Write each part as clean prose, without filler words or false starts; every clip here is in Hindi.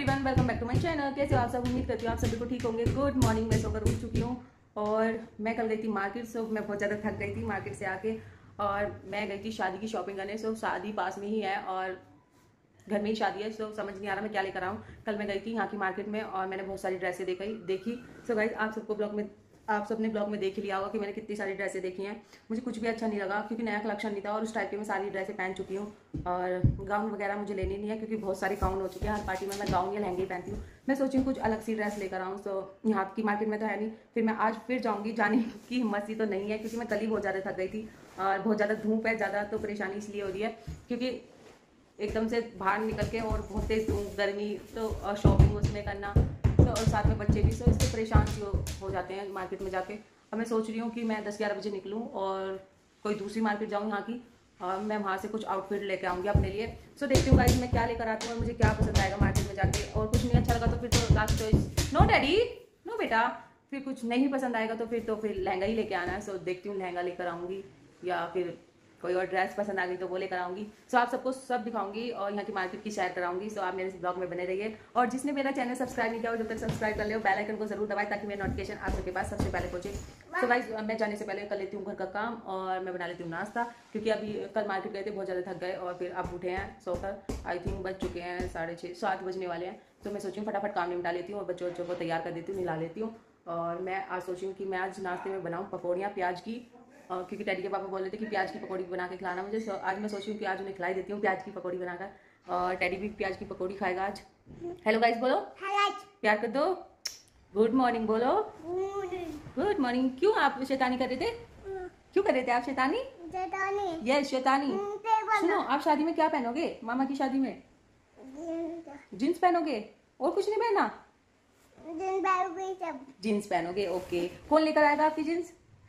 Everyone, welcome back to my channel. कैसे हो आप सब? उम्मीद करती हूँ आप सभी को ठीक होंगे। Good morning. मैं सोकर उठ चुकी हूँ और मैं कल गई थी मार्केट। सो मैं बहुत ज़्यादा थक गई थी मार्केट से आके, और मैं गई थी शादी की शॉपिंग करने। सो शादी पास में ही है और घर में ही शादी है। सो समझ नहीं आ रहा मैं क्या लेकर आऊँ। कल मैं गई थी यहाँ की मार्केट में और मैंने बहुत सारी ड्रेसें देखी। सो गाइस, आप सबने ब्लॉग में देख ही लिया होगा कि मैंने कितनी सारी ड्रेसें देखी हैं। मुझे कुछ भी अच्छा नहीं लगा क्योंकि नया कलेक्शन नहीं था और उस टाइप की मैं सारी ड्रेसें पहन चुकी हूँ। और गाउन वगैरह मुझे लेनी नहीं है क्योंकि बहुत सारे गाउन हो चुके हैं। हर पार्टी में मैं गाउन या लहंगे पहनती हूँ। मैं सोची हूँ कुछ अलग सी ड्रेस लेकर आऊँ। सो यहाँ की मार्केट में तो है नहीं, फिर मैं आज फिर जाऊँगी। जाने की हिम्मत सी तो नहीं है क्योंकि मैं कल ही बहुत ज़्यादा थक गई थी और बहुत ज़्यादा धूप है। ज़्यादा तो परेशानी इसलिए हो रही है क्योंकि एकदम से बाहर निकल के और बहुत तेज गर्मी, तो शॉपिंग उसमें करना, तो और साथ में बच्चे भी, सो इससे परेशान हो जाते हैं मार्केट में जाके। अब मैं सोच रही हूँ कि मैं 10-11 बजे निकलूँ और कोई दूसरी मार्केट जाऊँ यहाँ की, और मैं वहाँ से कुछ आउटफिट लेके आऊँगी अपने लिए। सो देखती हूँ गाइस मैं क्या लेकर आती हूँ और मुझे क्या पसंद आएगा मार्केट में जाके। और कुछ नहीं अच्छा लगा तो फिर तो last choice, no daddy no बेटा, फिर कुछ नहीं पसंद आएगा तो फिर लहंगा ही लेके आना है। सो देखती हूँ लहंगा लेकर आऊँगी या फिर कोई और ड्रेस पसंद आ गई तो वो लेकर आऊँगी। सो आप सबको सब दिखाऊंगी और यहाँ की मार्केट की शेयर कराऊंगी। सो आप मेरे इस ब्लॉग में बने रहिए और जिसने मेरा चैनल सब्सक्राइब नहीं किया हो जब तक सब्सक्राइब कर ले, बेल आइकन को जरूर दबाएं ताकि मेरी नोटिफिकेशन आप सबके पास सबसे पहले पहुंचे। सो गाइस, मैं जाने से पहले कर लेती हूँ घर का काम और मैं बना लेती हूँ नाश्ता क्योंकि अभी कल मार्केट गए थे, बहुत ज़्यादा थक गए और फिर अब उठे हैं सोकर। आई थिंक बज चुके हैं 6:30, 7 बजने वाले हैं। तो मैं सोची हूँ फटाफट काम निपटा लेती हूँ और बच्चों को तैयार कर देती हूँ, मिला लेती हूँ। और मैं आज सोची हूँ कि मैं आज नाश्ते में बनाऊँ पकौड़ियाँ प्याज की, क्योंकि डैडी के पापा बोल रहे थे कि प्याज की पकौड़ी बना के खिलाना मुझे। आज मैं सोची हूँ कि आज उन्हें खिलाई देती हूँ प्याज की पकौड़ी बनाकर, और डैडी भी प्याज की पकौड़ी खाएगा आज। हेलो गाइस बोलो, प्यार कर दो। गुड मॉर्निंग बोलो, गुड मॉर्निंग। क्यों आप शैतानी कर रहे थे? क्यों कर रहे थे आप शैतानी? यस शैतानी। सुनो, आप शादी में क्या पहनोगे? मामा की शादी में जीन्स पहनोगे और कुछ नहीं पहना? जीन्स पहनोगे, ओके। कौन लेकर आएगा आपकी जीन्स?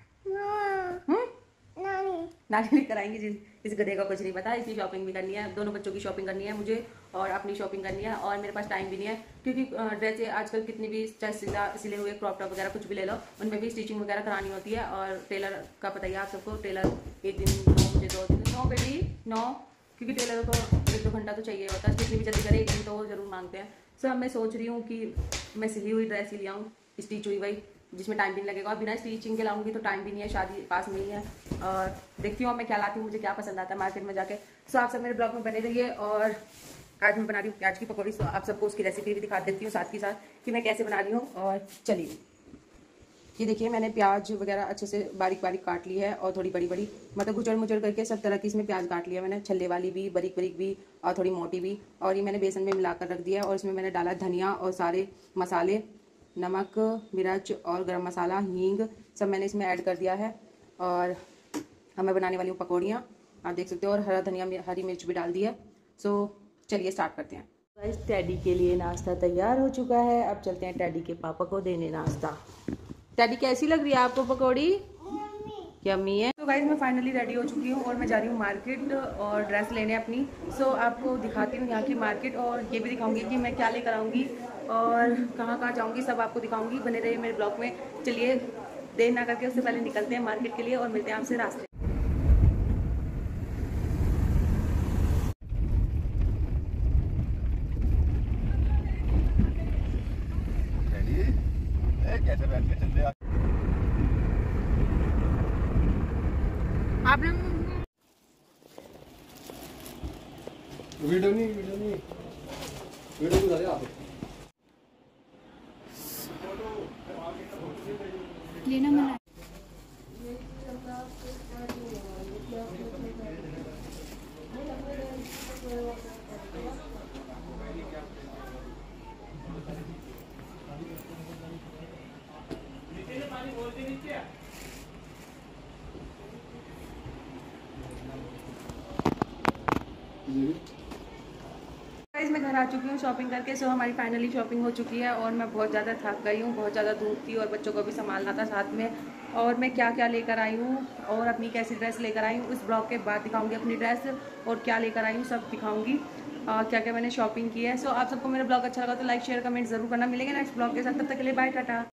नानी लेकर आएंगी जीन्स। इस गधे का कुछ नहीं पता। इसकी शॉपिंग भी करनी है, दोनों बच्चों की शॉपिंग करनी है मुझे और अपनी शॉपिंग करनी है, और मेरे पास टाइम भी नहीं है क्योंकि ड्रेसें आजकल कितनी भी चाहे सिले हुए क्रॉप टॉप वगैरह कुछ भी ले लो, उनमें भी स्टिचिंग वगैरह करानी होती है। और टेलर का पता ही है आप सबको, टेलर एक दिन 9 मुझे 2 दिन 9 बेबी 9, क्योंकि टेलर को 1-2 घंटा तो चाहिए होता है। कितनी भी जल्दी करे एक दिन तो वो जरूर मांगते हैं। सो अब मैं सोच रही हूँ कि मैं सिली हुई ड्रेस ही ले आऊँ, स्टिच हुई वही, जिसमें टाइम भी नहीं लगेगा। और बिना स्टिचिंग के लाऊंगी तो टाइम भी नहीं है, शादी पास में ही है। और देखती हूँ मैं क्या लाती हूँ, मुझे क्या पसंद आता है मार्केट में जाके। सो आप सब मेरे ब्लॉग में बने रहिए। और आज मैं बना रही हूँ प्याज की पकौड़ी। सो आप सबको उसकी रेसिपी भी दिखा देती हूँ साथ के साथ कि मैं कैसे बना रही हूँ। और चलिए, ये देखिए मैंने प्याज वगैरह अच्छे से बारीक बारीक काट ली है और थोड़ी बड़ी बड़ी, मतलब गुचड़ मुचड़ करके सब तरह की इसमें प्याज काट लिया मैंने, छल्ले वाली भी, बारीक बारीक भी और थोड़ी मोटी भी। और ये मैंने बेसन में मिलाकर रख दिया है और इसमें मैंने डाला धनिया और सारे मसाले, नमक, मिर्च और गरम मसाला, हींग सब मैंने इसमें ऐड कर दिया है। और अब मैं बनाने वाली हूँ पकौड़ियाँ, आप देख सकते हो। और हरा धनिया, हरी मिर्च भी डाल दी है। सो चलिए स्टार्ट करते हैं। गाइस, टैडी के लिए नाश्ता तैयार हो चुका है। अब चलते हैं टैडी के पापा को देने नाश्ता। टैडी कैसी लग रही है आपको पकौड़ी? यम्मी है। तो गाइस मैं फाइनली रेडी हो चुकी हूँ और मैं जा रही हूँ मार्केट और ड्रेस लेने अपनी। सो आपको दिखाती हूँ यहाँ की मार्केट और ये भी दिखाऊंगी कि मैं क्या लेकर आऊँगी और कहाँ कहाँ जाऊँगी, सब आपको दिखाऊंगी। बने रहिए मेरे ब्लॉग में। चलिए देर ना करके उससे पहले निकलते हैं मार्केट के लिए और मिलते हैं आपसे रास्ते। आपने वीडियो नहीं बता रहे आप लेना मना। गाइस मैं घर आ चुकी हूँ शॉपिंग करके। सो हमारी फाइनली शॉपिंग हो चुकी है और मैं बहुत ज़्यादा थक गई हूँ, बहुत ज़्यादा धूप थी और बच्चों को भी संभालना था साथ में। और मैं क्या क्या लेकर आई हूँ और अपनी कैसी ड्रेस लेकर आई हूँ, उस ब्लॉग के बाद दिखाऊंगी अपनी ड्रेस और क्या लेकर आई हूँ, सब दिखाऊंगी क्या क्या मैंने शॉपिंग की है। सो आप सबको मेरा ब्लॉग अच्छा लगा तो लाइक शेयर कमेंट जरूर करना। मिलेंगे नेक्स्ट ब्लॉग के साथ, तब तक के लिए बाय, टाटा।